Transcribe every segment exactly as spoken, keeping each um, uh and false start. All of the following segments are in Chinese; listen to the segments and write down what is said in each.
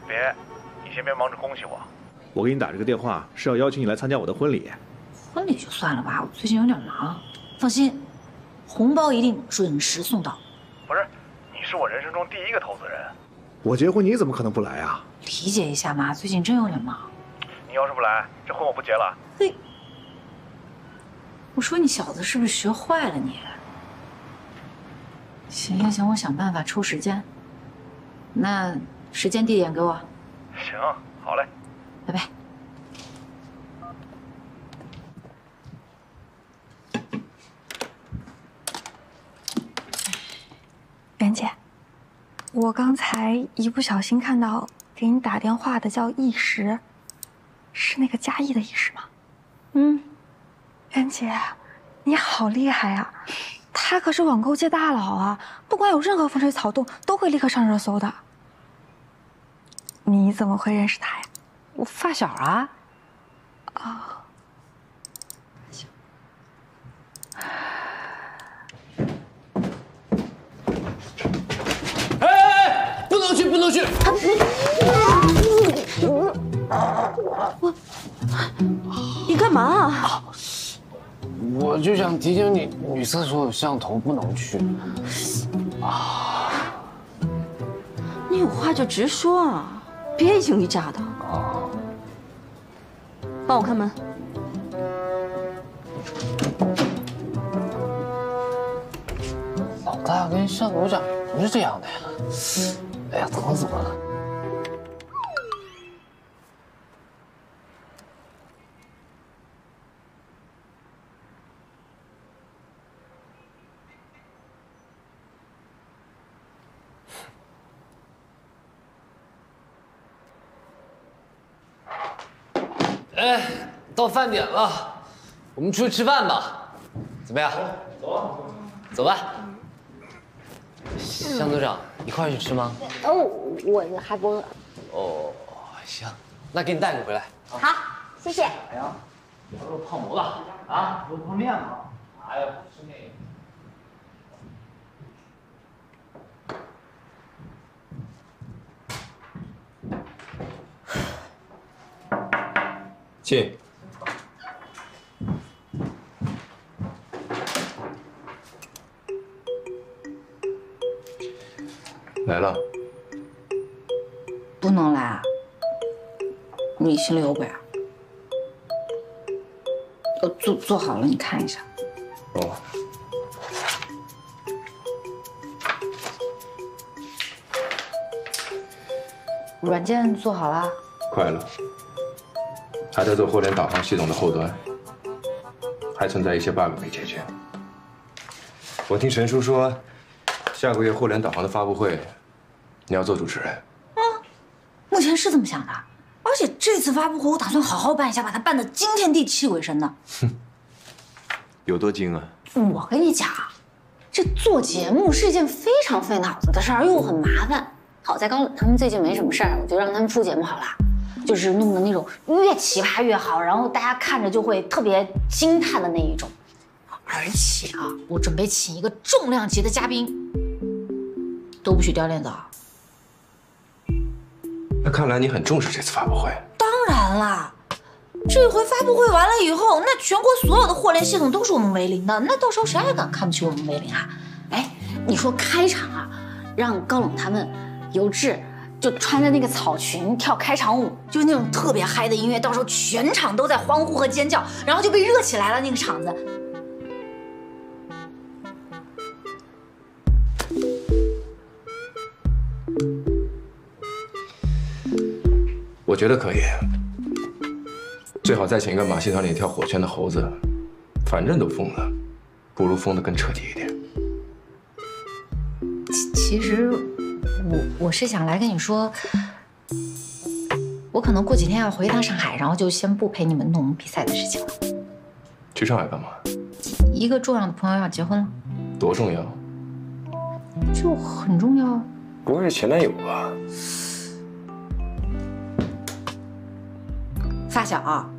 别，你先别忙着恭喜我。 我给你打这个电话是要邀请你来参加我的婚礼。 婚礼就算了吧，我最近有点忙。放心，红包一定准时送到。 不是，你是我人生中第一个投资人。 我结婚你怎么可能不来啊？ 理解一下嘛，最近真有点忙。 你要是不来，这婚我不结了。 嘿，我说你小子是不是学坏了你？行行行，我想办法抽时间。那时间地点给我。 行，好嘞， 拜拜。 袁姐，我刚才一不小心看到给你打电话的叫易石，是那个嘉义的易石吗？嗯，袁姐，你好厉害啊！他可是网购界大佬啊，不管有任何风吹草动，都会立刻上热搜的。你怎么会认识他呀？ 我发小啊。 啊。 不能去，不能去！ 我，你干嘛啊？ 我就想提醒你，女厕所有摄像头，不能去。啊！ 你有话就直说啊，别一惊一乍的。 啊！ 帮我开门。 老大跟向组长不是这样的呀。哎呀，疼死我了！哎，到饭点了，我们出去吃饭吧，怎么样？走啊，走吧。向组长，一块去吃吗？ 哦，我还不饿。 哦，行，那给你带个回来。 好，谢谢。 哎呀，羊肉泡馍吧，啊，肉泡面嘛。哎呀，吃那个。 进。来了。 不能来啊！你心里有鬼啊？呃，做做好了，你看一下。 哦。 软件做好了？ 快了。还在做互联导航系统的后端，还存在一些 bug 没解决。我听陈叔说，下个月互联导航的发布会，你要做主持人。 啊，目前是这么想的，而且这次发布会我打算好好办一下，把它办得惊天地泣鬼神的。 哼，有多惊啊？ 我跟你讲，这做节目是一件非常费脑子的事儿，又很麻烦。好在高冷他们最近没什么事儿，我就让他们出节目好了。就是弄的那种越奇葩越好，然后大家看着就会特别惊叹的那一种。而且啊，我准备请一个重量级的嘉宾，都不许掉链子啊。 那看来你很重视这次发布会。 当然啦，这回发布会完了以后，那全国所有的互联系统都是我们为零的，那到时候谁还敢看不起我们为零啊？哎，你说开场啊，让高冷他们、尤志。就穿着那个草裙跳开场舞，就是那种特别嗨的音乐，到时候全场都在欢呼和尖叫，然后就被热起来了那个场子。 我觉得可以，最好再请一个马戏团里跳火圈的猴子，反正都疯了，不如疯得更彻底一点。 其其实。我我是想来跟你说，我可能过几天要回一趟上海，然后就先不陪你们弄比赛的事情了。 去上海干嘛？ 一个重要的朋友要结婚了。 多重要？ 就很重要。 不会是前男友吧？ 发小啊。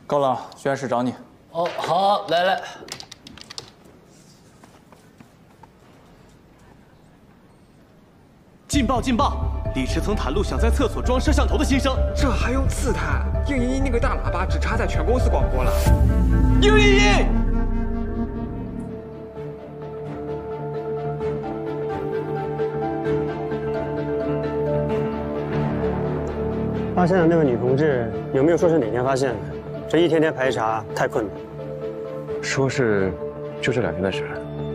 高冷，宣院士找你。 哦，好，来来。 劲爆劲爆！李驰曾袒露想在厕所装摄像头的心声。 这还用刺探？应依依那个大喇叭只插在全公司广播了。 应依依。 发现的那个女同志有没有说是哪天发现的？这一天天排查太困难。 说是就这两天的事。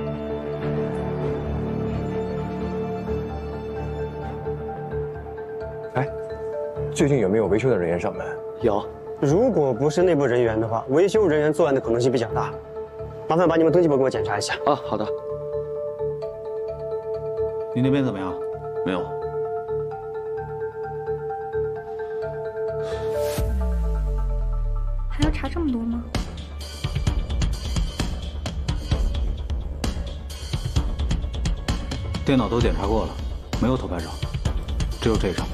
哎，最近有没有维修的人员上门？ 有。如果不是内部人员的话，维修人员作案的可能性比较大。麻烦把你们登记簿给我检查一下。 啊，好的。 你那边怎么样？ 没有。 还要查这么多吗？ 电脑都检查过了，没有偷拍照，只有这张。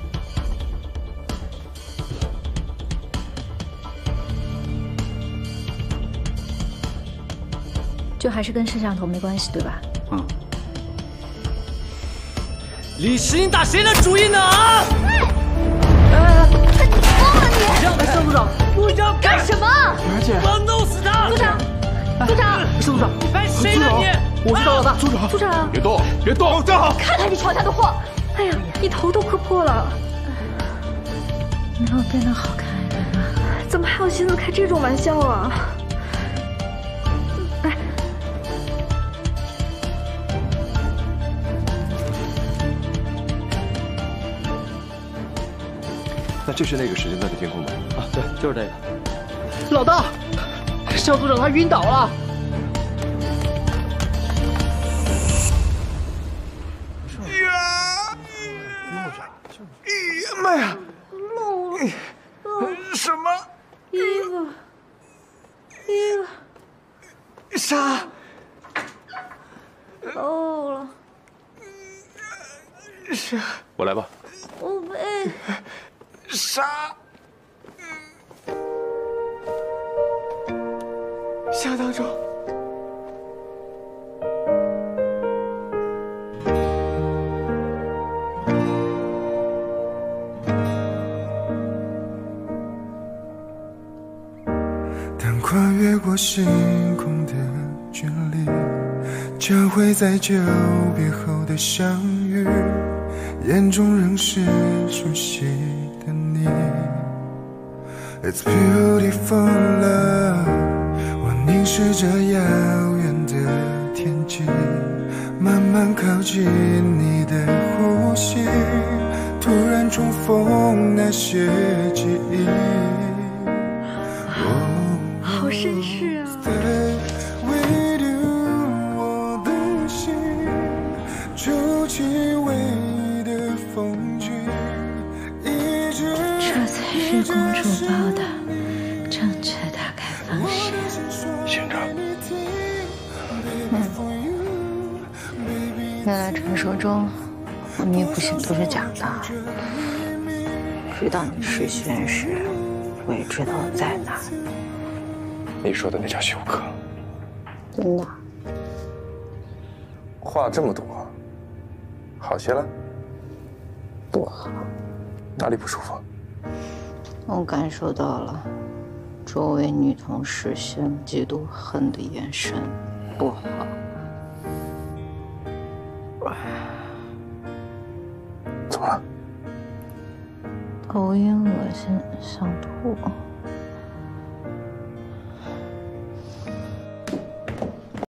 就还是跟摄像头没关系，对吧？ 嗯。 李石，你打谁的主意呢？啊！ 让开， 邵组长，部长干什么？ 袁姐， 我要弄死他！ 组长，组长， 邵组长， 你拍谁呢你？ 我是大老大，组长， 组长， 别动，别动，站好！ 看看你闯下的祸！ 哎呀，你头都磕破了， 没有变得好看一点吗？ 怎么还有心思开这种玩笑啊？哎， 那这是那个时间段的监控吗？ 啊，对，就是这个。 老大，肖组长他晕倒了。呀！妈呀！ 漏了。 什么？ 衣服。衣服。 啥？ 漏了。 是。 我来吧。 我背。 啥？夏大壮， 当跨越过星空的距离，交汇在久别后的相遇，眼中仍是熟悉。 It's beautiful love， 我凝视着遥远的天际，慢慢靠近你的呼吸，突然重逢那些记忆。 好绅士啊！ With you， 我的心筑起唯一的风景。 这才是公主抱的正确打开方式。 县长， 嗯，原来传说中我女仆信都是假的。知道你是宣院士，我也知道我在哪。 你说的那叫休克。 真的。 话这么多，好些了？ 不好。 哪里不舒服？ 我感受到了周围女同事羡慕、嫉妒、恨的眼神，不好。 怎么了？ 头晕、恶心、想吐。